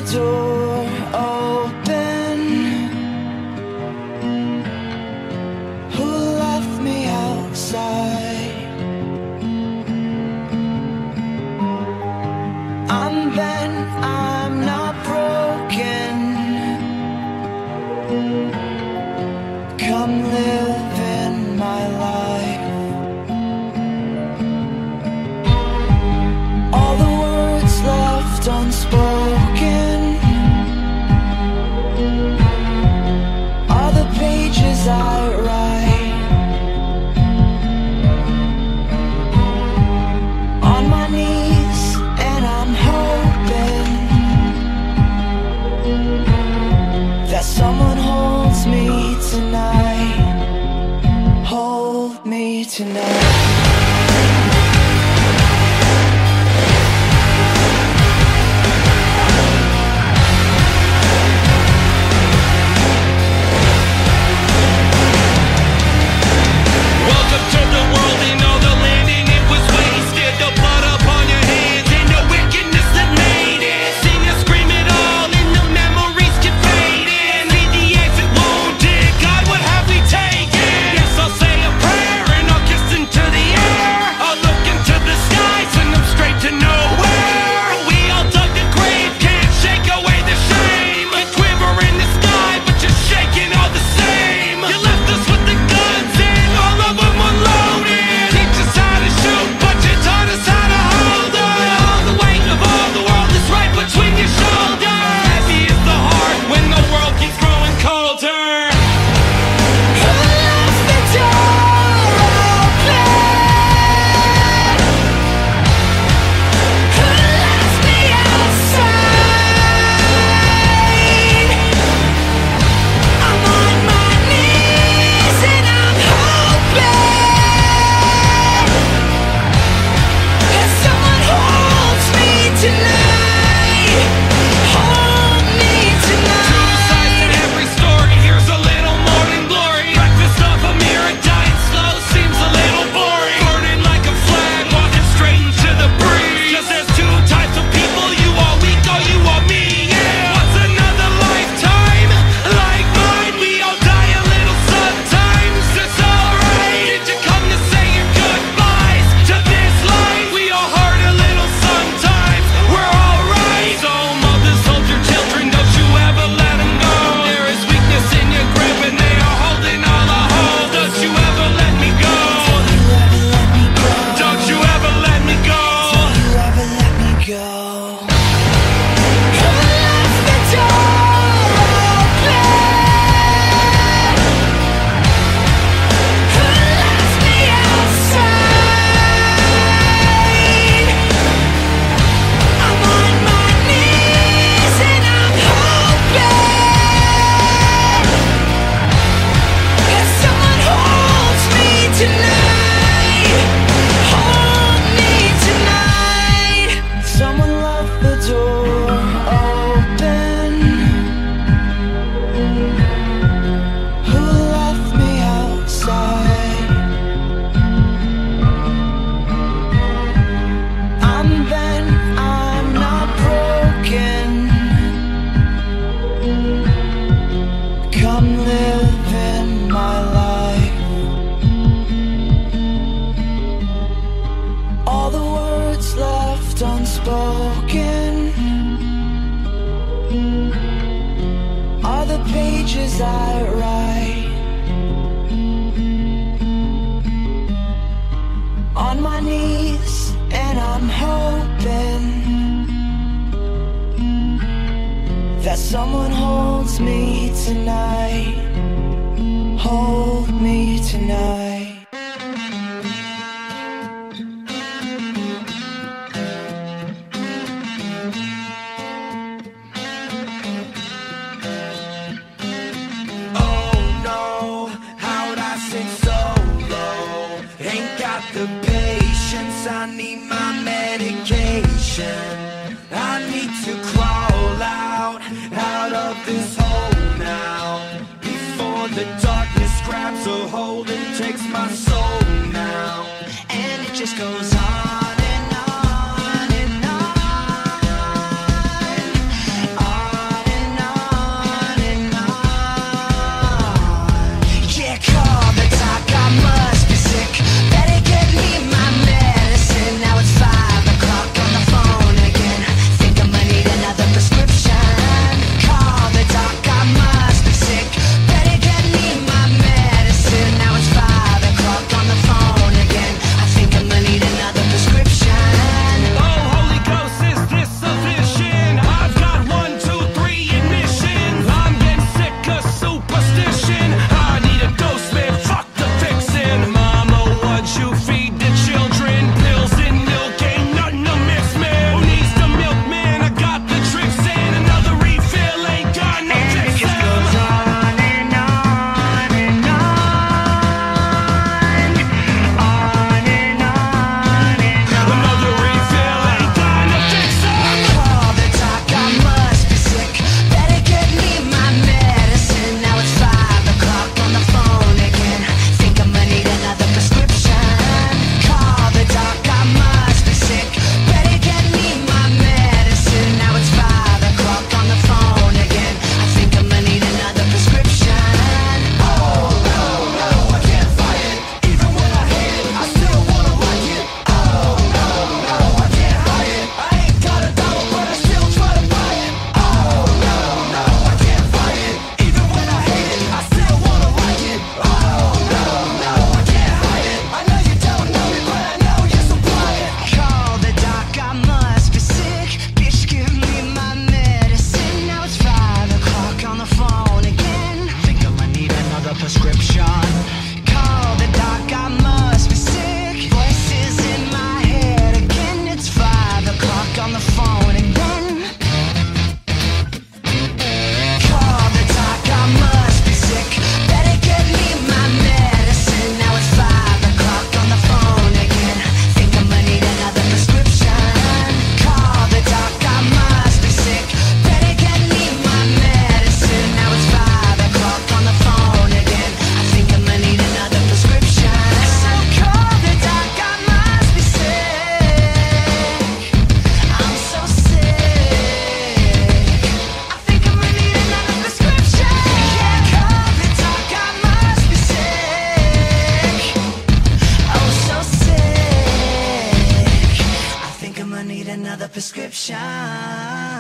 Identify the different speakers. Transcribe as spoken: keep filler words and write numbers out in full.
Speaker 1: door open? Who left me outside? I'm bent, I'm not broken. Come live in my life. All the words left unspoken are the pages I write. On my knees, and I'm hoping that someone holds me tonight. Hold me tonight. Unspoken are the pages I write. On my knees, and I'm hoping that someone holds me tonight. Hold me tonight.
Speaker 2: The patience, I need my medication. I need to crawl out, out of this hole now, before the darkness grabs a hold and takes my soul now. And it just goes on and on and on.
Speaker 1: I need another prescription.